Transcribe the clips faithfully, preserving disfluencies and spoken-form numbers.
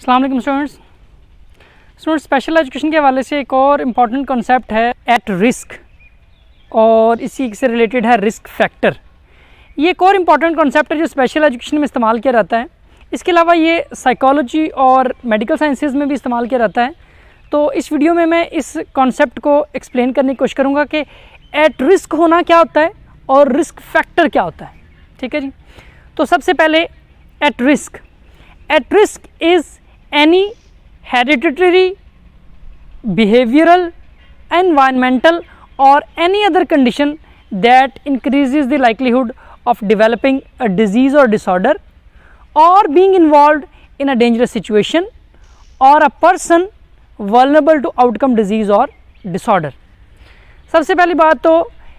अस्सलाम वालेकुम students students special education के हवाले से एक और इम्पॉर्टेंट कॉन्सेप्ट है एट रिस्क, और इसी से रिलेटेड है रिस्क फैक्टर। ये एक और इम्पॉर्टेंट कॉन्सेप्ट है जो स्पेशल एजुकेशन में इस्तेमाल किया जाता है। इसके अलावा ये साइकोलॉजी और मेडिकल साइंसेज में भी इस्तेमाल किया जाता है। तो इस वीडियो में मैं इस कॉन्सेप्ट को एक्सप्लेन करने की कोशिश करूँगा कि एट रिस्क होना क्या होता है और रिस्क फैक्टर क्या होता है। ठीक है जी। तो सबसे पहले at risk at risk is any hereditary, behavioral, environmental or any other condition that increases the likelihood of developing a disease or disorder or being involved in a dangerous situation or a person vulnerable to outcome disease or disorder। सबसे पहली बात तो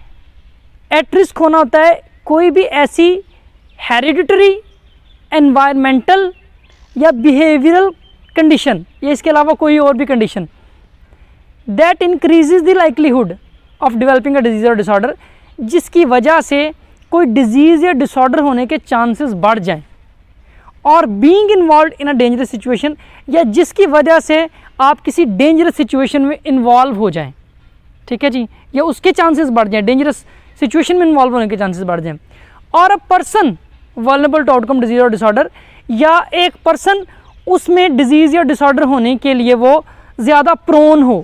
eight risk होना होता है कोई भी ऐसी हेरिडिटरी, एनवायरमेंटल या बिहेवियरल कंडीशन या इसके अलावा कोई और भी condition that increases the likelihood of developing a disease और डिसऑर्डर, जिसकी वजह से कोई डिजीज़ या डिसऑर्डर होने के चांसेस बढ़ जाएं, और being involve in a dangerous situation, या जिसकी वजह से आप किसी डेंजरस सिचुएशन में इन्वॉल्व हो जाएं। ठीक है जी, या उसके चांसेस बढ़ जाएं, डेंजरस सिचुएशन में इन्वॉल्व होने के चांसेस बढ़ जाएं। और a person vulnerable to outcome disease और डिसऑर्डर, या एक पर्सन उसमें डिजीज़ या डिसऑर्डर होने के लिए वो ज़्यादा प्रोन हो,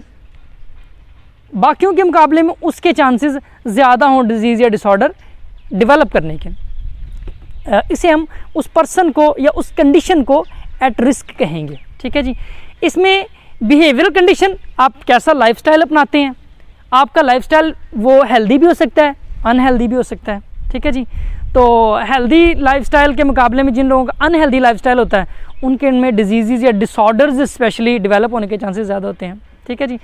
बाकियों के मुकाबले में उसके चांसेस ज़्यादा हों डिजीज़ या डिसऑर्डर डेवलप करने के। इसे हम उस पर्सन को या उस कंडीशन को एट रिस्क कहेंगे। ठीक है जी। इसमें बिहेवियरल कंडीशन, आप कैसा लाइफस्टाइल अपनाते हैं, आपका लाइफस्टाइल वो हेल्दी भी हो सकता है, अनहेल्दी भी हो सकता है। ठीक है जी। तो हेल्दी लाइफस्टाइल के मुकाबले में जिन लोगों का अनहेल्दी लाइफस्टाइल होता है उनके इनमें डिजीज़ या डिसऑर्डर्स स्पेशली डेवलप होने के चांसेस ज़्यादा होते हैं। ठीक है जी।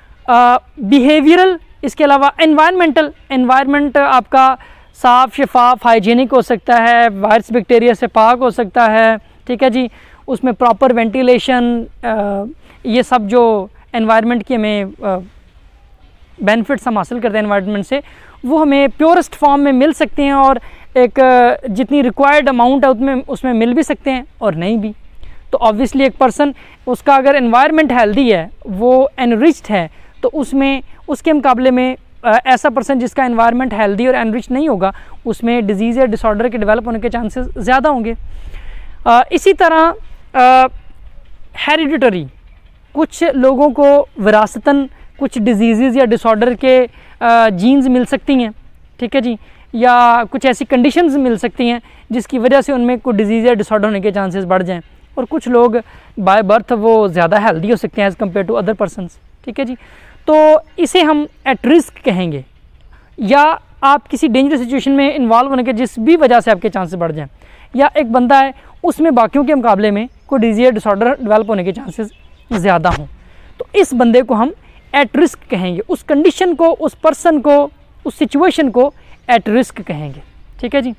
बिहेवियरल, इसके अलावा एनवायरमेंटल, एनवायरनमेंट आपका साफ़ शफाफ हाइजीनिक हो सकता है, वायरस बैक्टीरिया से पाक हो सकता है। ठीक है जी। उसमें प्रॉपर वेंटिलेशन, ये सब जो एनवायरनमेंट की हमें बेनिफिट्स हम हासिल करते हैं एनवायरनमेंट से, वो हमें प्योरेस्ट फॉर्म में मिल सकते हैं, और एक जितनी रिक्वायर्ड अमाउंट है उसमें उसमें मिल भी सकते हैं और नहीं भी। तो ऑब्वियसली एक पर्सन, उसका अगर एनवायरनमेंट हेल्दी है, वो एनरिच्ड है, तो उसमें उसके मुकाबले में ऐसा पर्सन जिसका एनवायरनमेंट हेल्दी और एनरिच नहीं होगा, उसमें डिजीज़ या डिसऑर्डर के डेवलप होने के चांसेस ज़्यादा होंगे। आ, इसी तरह हेरिडिटरी, कुछ लोगों को विरासतन कुछ डिजीज़ या डिसऑर्डर के जीन्स मिल सकती हैं। ठीक है जी। या कुछ ऐसी कंडीशंस मिल सकती हैं जिसकी वजह से उनमें कोई डिजीज़ या डिसऑर्डर होने के चांसेस बढ़ जाएं, और कुछ लोग बाय बर्थ वो ज़्यादा हेल्दी हो सकते हैं as compare to other persons. ठीक है जी। तो इसे हम एट रिस्क कहेंगे, या आप किसी डेंजरस सिचुएशन में इन्वॉल्व होने के जिस भी वजह से आपके चांसेस बढ़ जाएं, या एक बंदा है उसमें बाकियों के मुकाबले में कोई डिजीज़ या डिसऑर्डर डेवलप होने के चांसेस ज़्यादा हों, तो इस बंदे को हम एट रिस्क कहेंगे। उस कंडीशन को, उस पर्सन को, उस सिचुएशन को एट रिस्क कहेंगे। ठीक है जी।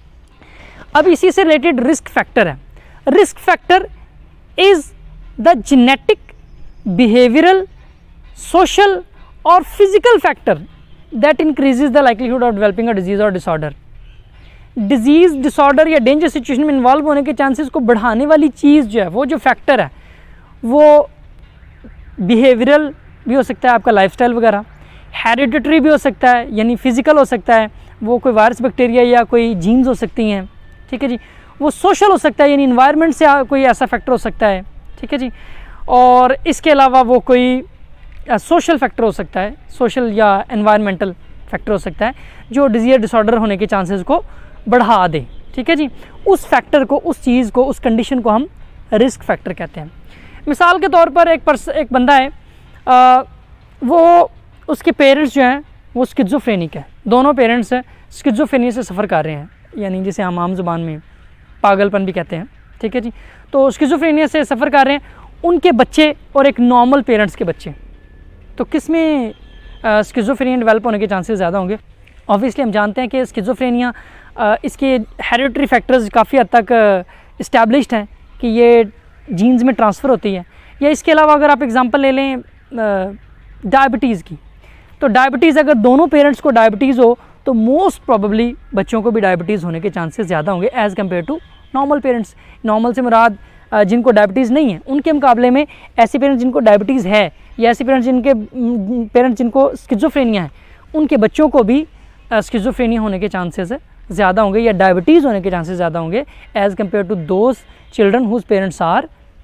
अब इसी से रिलेटेड रिस्क फैक्टर है। Risk factor is the genetic, behavioural, social और physical factor that increases the likelihood of developing a disease और डिसऑर्डर। डिजीज़, डिसऑर्डर या डेंजर सिचुएशन में इन्वॉल्व होने के चांसेस को बढ़ाने वाली चीज़ जो है, वो जो फैक्टर है, वो बिहेवियरल भी हो सकता है, आपका लाइफस्टाइल वगैरह, हेरिडिटरी भी हो सकता है यानी फिजिकल हो सकता है, वो कोई वायरस बैक्टीरिया या कोई जीन्स हो सकती हैं। ठीक है जी। वो सोशल हो सकता है यानी इन्वायरमेंट से कोई ऐसा फैक्टर हो सकता है। ठीक है जी। और इसके अलावा वो कोई सोशल फैक्टर हो सकता है, सोशल या एनवायरमेंटल फैक्टर हो सकता है जो डिजीज डिसऑर्डर होने के चांसेस को बढ़ा दे। ठीक है जी। उस फैक्टर को, उस चीज़ को, उस कंडीशन को हम रिस्क फैक्टर कहते हैं। मिसाल के तौर पर एक पर्स एक बंदा है, आ, वो उसके पेरेंट्स जो हैं वो स्किज़ोफ्रेनिक है, दोनों पेरेंट्स हैं स्किज़ोफ्रेनिया से सफ़र कर रहे हैं, यानी जिसे हम आम ज़ुबान में पागलपन भी कहते हैं। ठीक है जी। तो स्किज़ोफ्रेनिया से सफ़र कर रहे हैं उनके बच्चे और एक नॉर्मल पेरेंट्स के बच्चे, तो किस में स्किज़ोफ्रेनिया डेवलप होने के चांसेस ज़्यादा होंगे? ऑब्वियसली हम जानते हैं कि स्किज़ोफ्रेनिया, इसके हेरिडिटरी फैक्टर्स काफ़ी हद तक इस्टेब्लिश्ड हैं कि ये जीन्स में ट्रांसफ़र होती है। या इसके अलावा अगर आप एग्ज़ाम्पल ले लें डायबिटीज़ की, तो डायबिटीज़ अगर दोनों पेरेंट्स को डायबिटीज़ हो तो मोस्ट प्रोबेबली बच्चों को भी डायबिटीज़ होने के चांसेस ज़्यादा होंगे as compare to normal parents. Normal से मुराद जिनको डायबिटीज़ नहीं है उनके मुकाबले में ऐसे पेरेंट्स जिनको डायबिटीज़ है या ऐसे पेरेंट्स जिनके पेरेंट्स जिनको स्किज़ोफ्रेनिया है उनके बच्चों को भी स्किज़ोफ्रेनिया होने के चांसेस ज़्यादा होंगे या डायबिटीज़ होने के चांसेस ज़्यादा होंगे as compare to those children whose parents are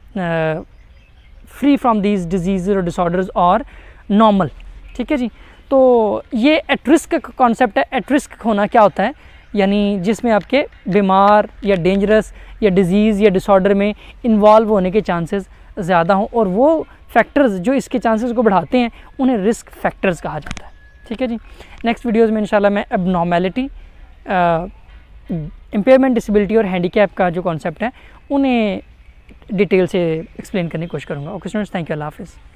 free from these disease और डिसऑर्डर्स और नॉर्मल। ठीक है जी। तो ये एट रिस्क का कॉन्सेप्ट है। एट रिस्क होना क्या होता है, यानी जिसमें आपके बीमार या डेंजरस या डिजीज़ या डिसऑर्डर में इन्वॉल्व होने के चांसेस ज़्यादा हों, और वो फैक्टर्स जो इसके चांसेस को बढ़ाते हैं उन्हें रिस्क फैक्टर्स कहा जाता है। ठीक है जी। नेक्स्ट वीडियोज़ में इंशाल्लाह मैं एबनॉर्मेलिटी, इम्पेयरमेंट, डिसेबिलिटी और हैंडीकैप का जो कॉन्सेप्ट है उन्हें डिटेल से एक्सप्लेन करने की कोशिश करूँगा। ओके स्टूडेंट्स, थैंक यू, अल्लाह हाफ़िज़।